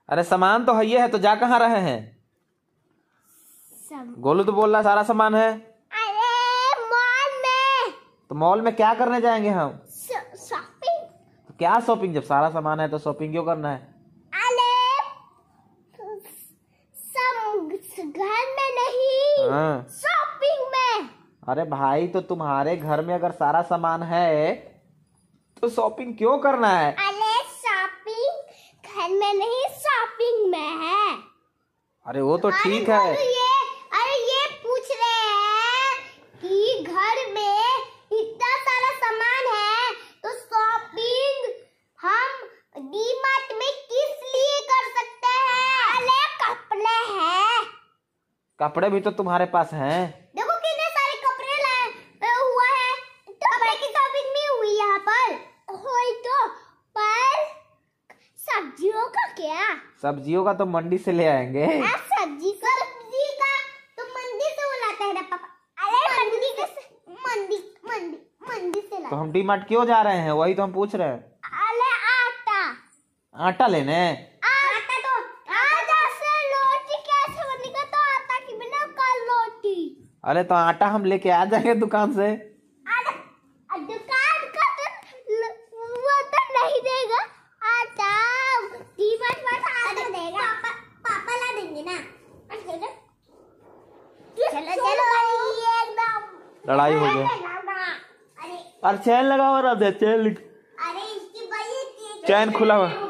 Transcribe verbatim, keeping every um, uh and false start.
अरे सामान तो है, ये है तो जा कहाँ रहे हैं? सब... गोलू तो बोल रहा सारा सामान है। अरे मॉल में। तो मॉल में क्या करने जाएंगे हम? शॉपिंग। तो क्या शॉपिंग? जब सारा सामान है तो शॉपिंग क्यों करना है? अरे सब घर में नहीं, हाँ। शॉपिंग में। अरे भाई तो तुम्हारे घर में अगर सारा सामान है तो शॉपिंग क्यों करना है? अरे शॉपिंग घर में नहीं, शॉपिंग में है। अरे वो तो ठीक है। ये अरे ये पूछ रहे हैं कि घर में इतना सारा सामान है तो शॉपिंग हम डीमार्ट में किस लिए कर सकते हैं? अरे कपड़े हैं। कपड़े भी तो तुम्हारे पास हैं। देखो कितने सारे कपड़े लाए हुआ है। कपड़े की शॉपिंग नहीं हुई यहाँ पर। होई तो पर सब्जियों का क्या? सब्जियों का तो मंडी से ले आएंगे। आ, सब्जी सब्जी का तो मंडी से वो लाता है ना पापा। अरे मंडी के मंडी मंडी मंडी से लाता। तो हम डीमार्ट क्यों जा रहे हैं? वही तो हम पूछ रहे हैं। अरे आटा आटा लेने? आटा तो आटा से रोटी कैसे बनेगा? तो आटा की बिना कल रोटी। अरे तो आटा हम लेके आ जाएंगे दुकान से। अरे दुकान का तो वो तो नहीं देगा आटा। डीमार्ट वाला आटा देगा। पापा पापा ला देंगे ना। चलो चलो ये एकदम लड़ाई हो गई। अरे अरे चैन लगा हुआ, चैन अरे इसकी वजह चैन खुला हुआ।